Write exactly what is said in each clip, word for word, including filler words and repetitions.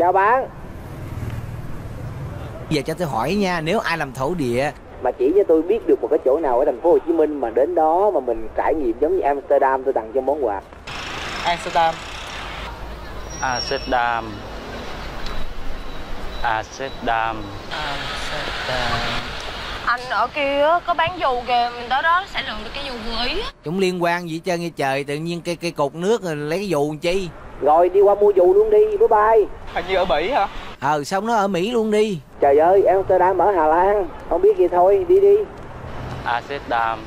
chào bạn. Giờ cho tôi hỏi nha, nếu ai làm thổ địa mà chỉ cho tôi biết được một cái chỗ nào ở thành phố Hồ Chí Minh mà đến đó mà mình trải nghiệm giống như Amsterdam, tôi tặng cho món quà. Amsterdam. Amsterdam. Amsterdam. Amsterdam. Anh ở kia có bán dù kìa, mình tới đó sẽ lựa được cái dù vừa ý. chúng liên quan gì trơn nghe trời, tự nhiên cây cây cột nước rồi lấy cái dù làm chi. Rồi đi qua mua dù luôn đi, bye bye. Hình như ở Bỉ hả? Ờ xong nó ở Mỹ luôn đi. Trời ơi, Amsterdam ở Hà Lan, không biết gì thôi, đi đi. Amsterdam.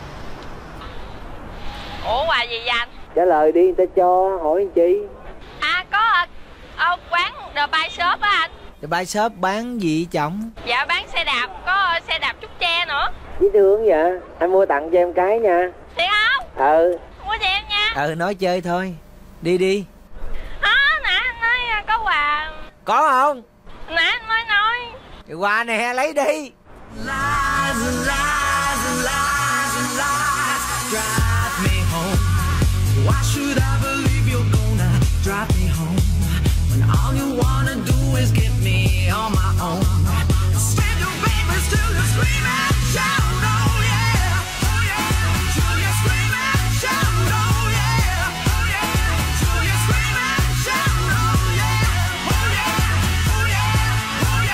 Ủa quà gì vậy anh? Trả lời đi, người ta cho, hỏi anh chi. À có ở quán The Bike Shop á anh. The Bike Shop bán gì chồng? Dạ bán xe đạp, có xe đạp Trúc Tre nữa. Dễ thương vậy, anh mua tặng cho em cái nha. Thiệt không? Ừ. Mua cho em nha. Ừ nói chơi thôi. Đi đi. Đó, nãy anh nói có quà. Có không? Nãy anh mới nói. Cái quà nè, lấy đi. Lies and lies and lies and lies drive me home. Why should I believe you're gonna drive me home when all you wanna do is get me on my own? Spend your papers till you scream and shout, oh yeah, oh yeah, till you scream and shout, oh yeah, oh yeah, till you scream and shout, oh yeah, oh yeah, oh yeah, oh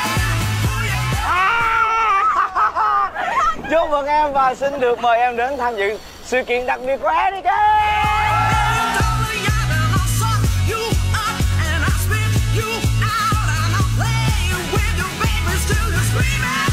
yeah, oh yeah. Chúc mừng em và xin được mời em đến tham dự sự kiện đặc biệt của e đê ca. Screaming!